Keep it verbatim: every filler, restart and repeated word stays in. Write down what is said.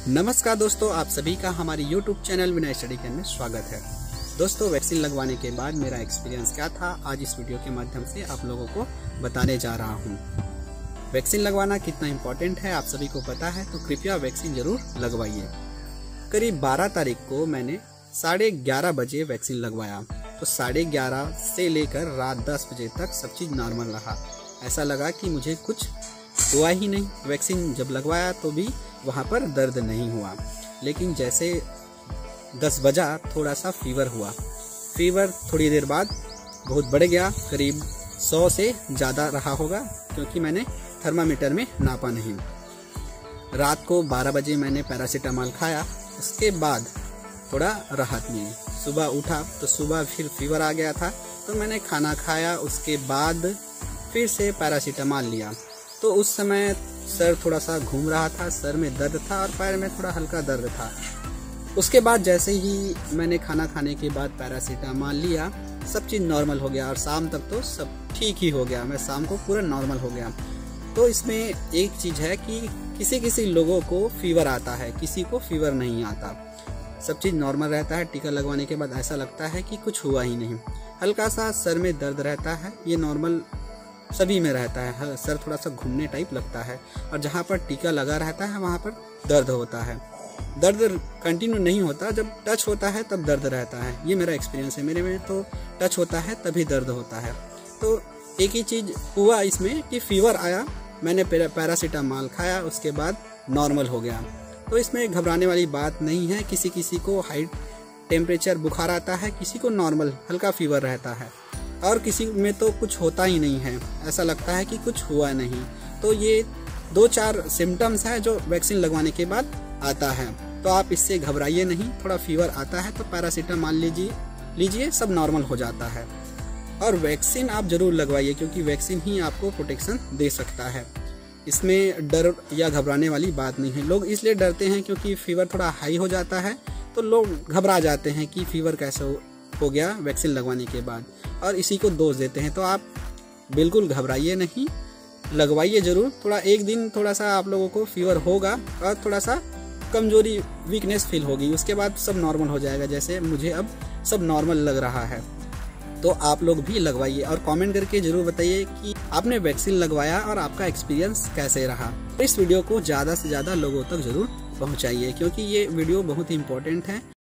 नमस्कार दोस्तों, आप सभी का हमारे YouTube channel Vinay study camp में स्वागत है। दोस्तों, वैक्सीन लगवाने के बाद मेरा एक्सपीरियंस क्या था, आज इस वीडियो के माध्यम से आप लोगों को बताने जा रहा हूं। वैक्सीन लगवाना कितना इम्पोर्टेंट है आप सभी को पता है, तो कृपया वैक्सीन जरूर लगवाइए। करीब बारह तारीख को मैंने साढ़े ग्यारह बजे वैक्सीन लगवाया, तो साढ़े ग्यारह से लेकर रात दस बजे तक सब चीज़ नॉर्मल रहा। ऐसा लगा कि मुझे कुछ हुआ ही नहीं। वैक्सीन जब लगवाया तो भी वहाँ पर दर्द नहीं हुआ, लेकिन जैसे दस बजा थोड़ा सा फीवर हुआ। फीवर थोड़ी देर बाद बहुत बढ़ गया, करीब सौ से ज़्यादा रहा होगा, क्योंकि मैंने थर्मामीटर में नापा नहीं। रात को बारह बजे मैंने पैरासीटामोल खाया, उसके बाद थोड़ा राहत मिली। सुबह उठा तो सुबह फिर फीवर आ गया था, तो मैंने खाना खाया, उसके बाद फिर से पैरासीटामोल लिया। तो उस समय सर थोड़ा सा घूम रहा था, सर में दर्द था और पैर में थोड़ा हल्का दर्द था। उसके बाद जैसे ही मैंने खाना खाने के बाद पैरासीटामोल लिया, सब चीज़ नॉर्मल हो गया और शाम तक तो सब ठीक ही हो गया। मैं शाम को पूरा नॉर्मल हो गया। तो इसमें एक चीज़ है कि किसी किसी लोगों को फीवर आता है, किसी को फीवर नहीं आता। सब चीज़ नॉर्मल रहता है। टीका लगवाने के बाद ऐसा लगता है कि कुछ हुआ ही नहीं। हल्का सा सर में दर्द रहता है, ये नॉर्मल सभी में रहता है। सर थोड़ा सा घूमने टाइप लगता है, और जहाँ पर टीका लगा रहता है वहाँ पर दर्द होता है। दर्द कंटिन्यू नहीं होता, जब टच होता है तब दर्द रहता है। ये मेरा एक्सपीरियंस है। मेरे में तो टच होता है तभी दर्द होता है। तो एक ही चीज़ हुआ इसमें कि फीवर आया, मैंने पैरासीटामोल खाया, उसके बाद नॉर्मल हो गया। तो इसमें घबराने वाली बात नहीं है। किसी किसी को हाई टेम्परेचर बुखार आता है, किसी को नॉर्मल हल्का फीवर रहता है, और किसी में तो कुछ होता ही नहीं है, ऐसा लगता है कि कुछ हुआ नहीं। तो ये दो चार सिम्टम्स हैं जो वैक्सीन लगवाने के बाद आता है। तो आप इससे घबराइए नहीं। थोड़ा फीवर आता है तो पैरासीटामोल लीजिए लीजिए सब नॉर्मल हो जाता है। और वैक्सीन आप जरूर लगवाइए, क्योंकि वैक्सीन ही आपको प्रोटेक्शन दे सकता है। इसमें डर या घबराने वाली बात नहीं है। लोग इसलिए डरते हैं क्योंकि फीवर थोड़ा हाई हो जाता है, तो लोग घबरा जाते हैं कि फीवर कैसे हो, हो गया वैक्सीन लगवाने के बाद, और इसी को दोष देते हैं। तो आप बिल्कुल घबराइए नहीं, लगवाइए जरूर। थोड़ा एक दिन थोड़ा सा आप लोगों को फीवर होगा और थोड़ा सा कमजोरी वीकनेस फील होगी, उसके बाद सब नॉर्मल हो जाएगा। जैसे मुझे अब सब नॉर्मल लग रहा है। तो आप लोग भी लगवाइए और कमेंट करके जरूर बताइए कि आपने वैक्सीन लगवाया और आपका एक्सपीरियंस कैसे रहा। इस वीडियो को ज़्यादा से ज़्यादा लोगों तक जरूर पहुँचाइए, क्योंकि ये वीडियो बहुत ही इंपॉर्टेंट है।